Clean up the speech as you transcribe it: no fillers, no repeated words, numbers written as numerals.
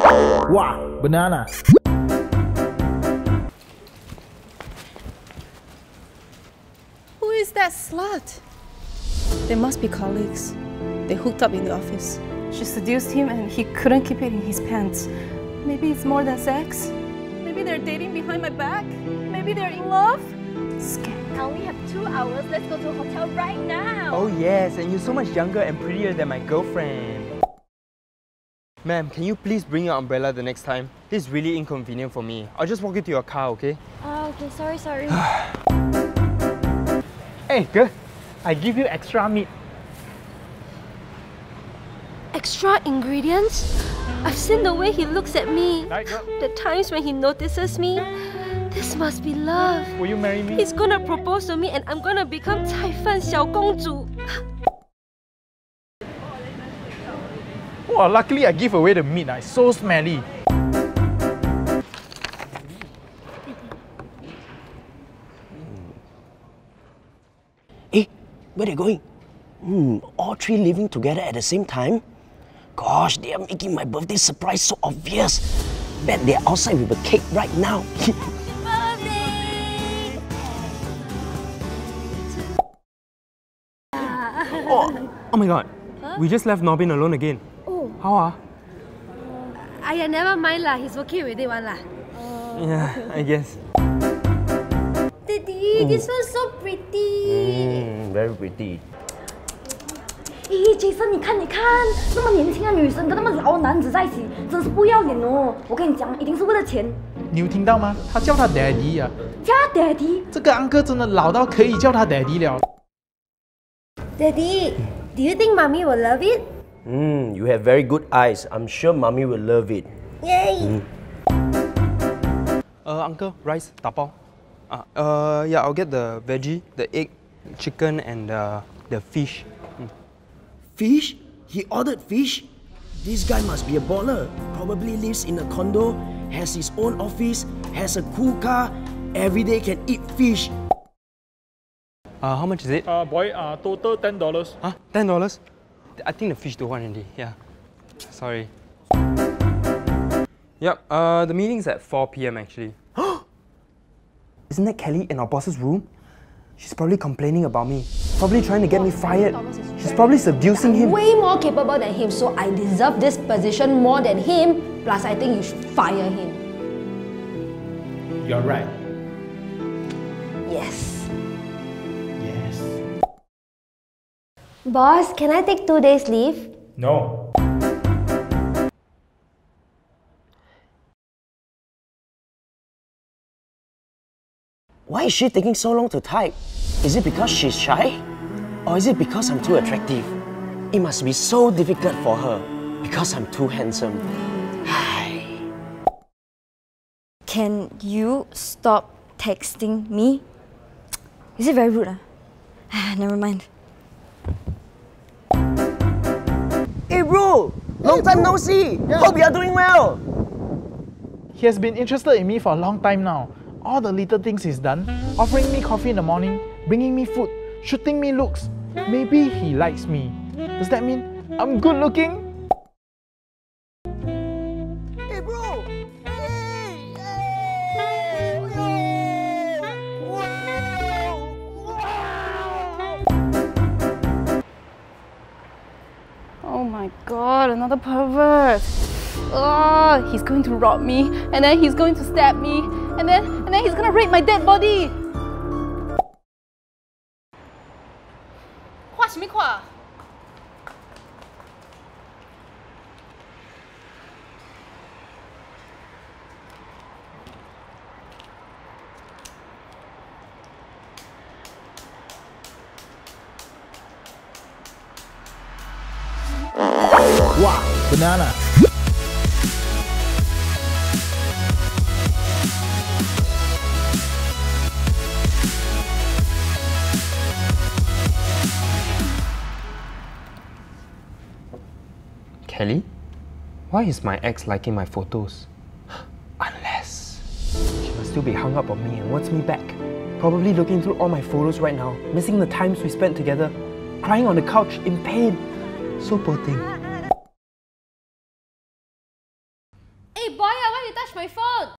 Wow, banana. Who is that slut? They must be colleagues. They hooked up in the office. She seduced him and he couldn't keep it in his pants. Maybe it's more than sex. Maybe they're dating behind my back. Maybe they're in love. Scam. I only have 2 hours. Let's go to a hotel right now. Oh yes, and you're so much younger and prettier than my girlfriend. Ma'am, can you please bring your umbrella the next time? This is really inconvenient for me. I'll just walk you to your car, okay? Okay, sorry. Hey, girl, I give you extra meat. Extra ingredients? I've seen the way he looks at me. Right, girl. The times when he notices me. This must be love. Will you marry me? He's gonna propose to me and I'm gonna become 菜饭小公主. Wow, luckily I give away the meat. It's so smelly. Hey, where they going? All three living together at the same time? Gosh, they are making my birthday surprise so obvious. Bet they're outside with a cake right now. Oh my god, we just left Norbin alone again. Oh. How ah? Never mind lah. He's okay with it one lah. Yeah, I guess. Daddy, this one's so pretty. Very pretty. 咦，Jason， 你看，那么年轻的女生跟那么老的男子在一起，真是不要脸哦！我跟你讲，一定是为了钱。 你有听到吗？他叫他 daddy 啊。 叫他 daddy。 这个 uncle 真的老到可以叫他 daddy 了。 Daddy, do you think mommy will love it? You have very good eyes. I'm sure mommy will love it. Yay! Uncle, rice, tapao. Yeah, I'll get the veggie, the egg, chicken, and the fish. Fish? He ordered fish? This guy must be a baller. Probably lives in a condo, has his own office, has a cool car, every day can eat fish. How much is it? Boy, total $10. Huh? $10? I think the fish don't want already. Yeah. Sorry. Yep, the meeting's at 4 p.m. actually. Isn't that Kelly in our boss's room? She's probably complaining about me. Probably trying to get me fired. She's probably seducing him. Way more capable than him, so I deserve this position more than him. Plus, I think you should fire him. You're right. Yes. Yes. Boss, can I take 2 days leave? No. Why is she taking so long to type? Is it because she's shy? Or is it because I'm too attractive? It must be so difficult for her because I'm too handsome. Can you stop texting me? Is it very rude? Never mind. Hey bro! Long time no see! Hope you are doing well! He has been interested in me for a long time now. All the little things he's done, offering me coffee in the morning, bringing me food, shooting me looks. Maybe he likes me. Does that mean I'm good looking? Hey bro! Oh my god, another pervert. Oh, he's going to rob me, and then he's going to stab me, and then he's gonna rape my dead body. 画什么画？ Wow, banana. Kelly? Why is my ex liking my photos? Unless she must still be hung up on me and wants me back. Probably looking through all my photos right now, missing the times we spent together, crying on the couch in pain. So poor thing. Hey boy, why you touch my phone?